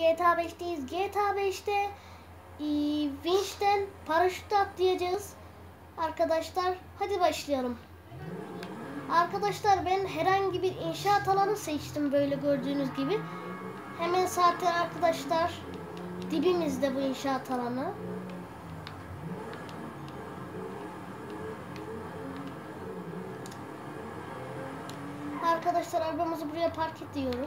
GTA 5'teyiz. GTA 5'te Winch'ten paraşütle atlayacağız. Arkadaşlar hadi başlayalım. Arkadaşlar ben herhangi bir inşaat alanı seçtim böyle gördüğünüz gibi. Hemen zaten arkadaşlar dibimizde bu inşaat alanı. Arkadaşlar arabamızı buraya park ediyoruz.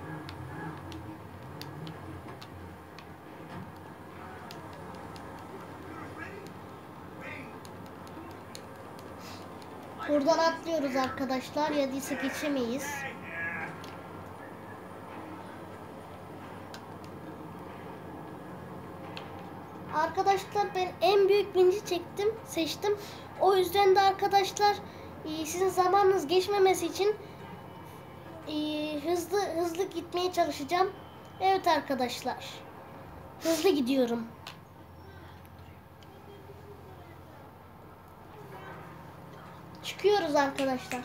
Buradan atlıyoruz arkadaşlar. Ya değilse geçemeyiz. Arkadaşlar ben en büyük vinci seçtim. O yüzden de arkadaşlar sizin zamanınız geçmemesi için hızlı gitmeye çalışacağım. Evet arkadaşlar. Hızlı gidiyorum. Çıkıyoruz arkadaşlar.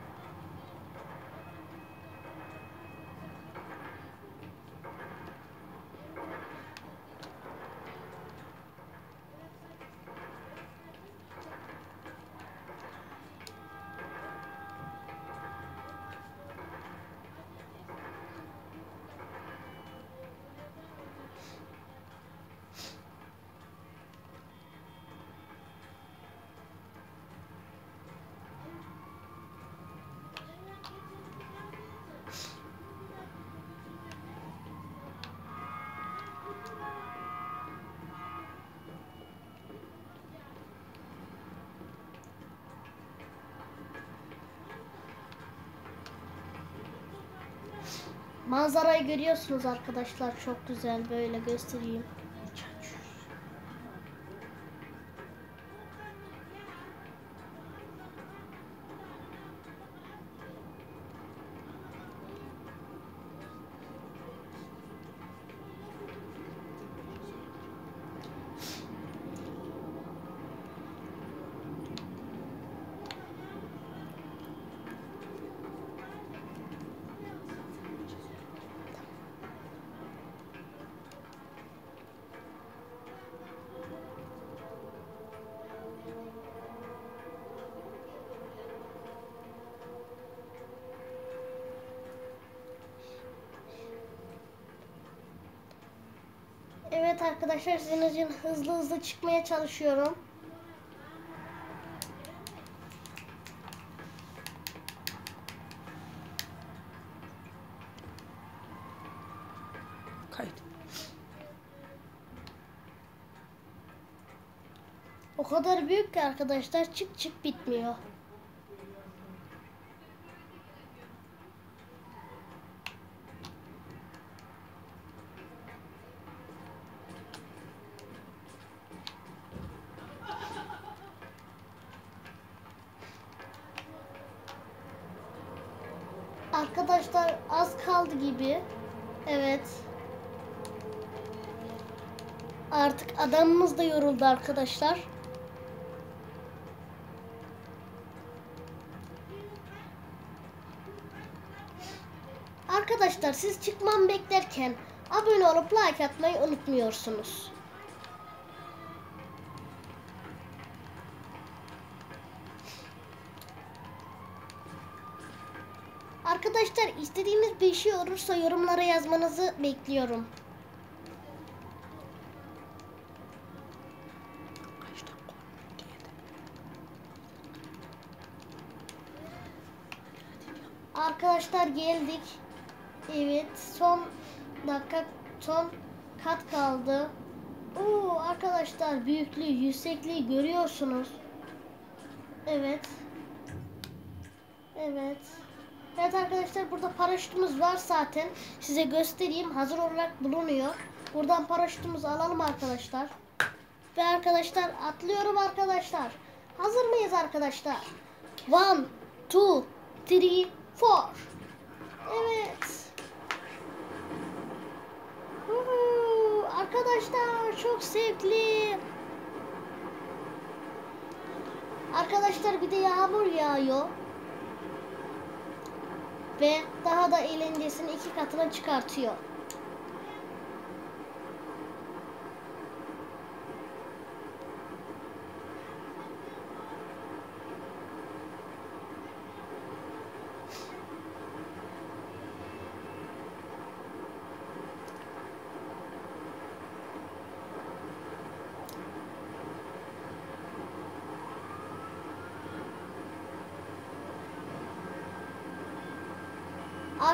Manzarayı görüyorsunuz arkadaşlar, çok güzel, böyle göstereyim. Evet arkadaşlar, sizin için hızlı çıkmaya çalışıyorum. Kayıt. O kadar büyük ki arkadaşlar, çık bitmiyor. Arkadaşlar az kaldı gibi. Evet. Artık adamımız da yoruldu arkadaşlar. Arkadaşlar siz çıkmamı beklerken abone olup like atmayı unutmuyorsunuz. Arkadaşlar istediğiniz bir şey olursa yorumlara yazmanızı bekliyorum. Arkadaşlar geldik. Evet, son kat kaldı. Oo, arkadaşlar büyüklüğü, yüksekliği görüyorsunuz. Evet. Evet. Evet arkadaşlar, burada paraşütümüz var zaten. Size göstereyim. Hazır olarak bulunuyor. Buradan paraşütümüzü alalım arkadaşlar. Ve arkadaşlar atlıyorum arkadaşlar. Hazır mıyız arkadaşlar? 1, 2, 3, 4. Evet. Arkadaşlar çok zevkli. Arkadaşlar bir de yağmur yağıyor. Ve daha da eğlencesini 2 katına çıkartıyor.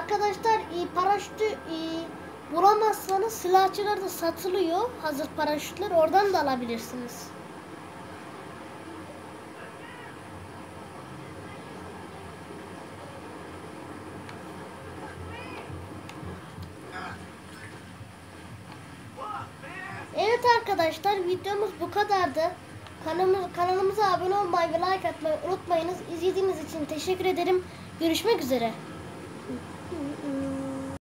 Arkadaşlar paraşütü bulamazsanız silahçılarda satılıyor. Hazır paraşütler, oradan da alabilirsiniz. Evet arkadaşlar, videomuz bu kadardı. Kanalımıza abone olmayı ve like atmayı unutmayınız. İzlediğiniz için teşekkür ederim. Görüşmek üzere.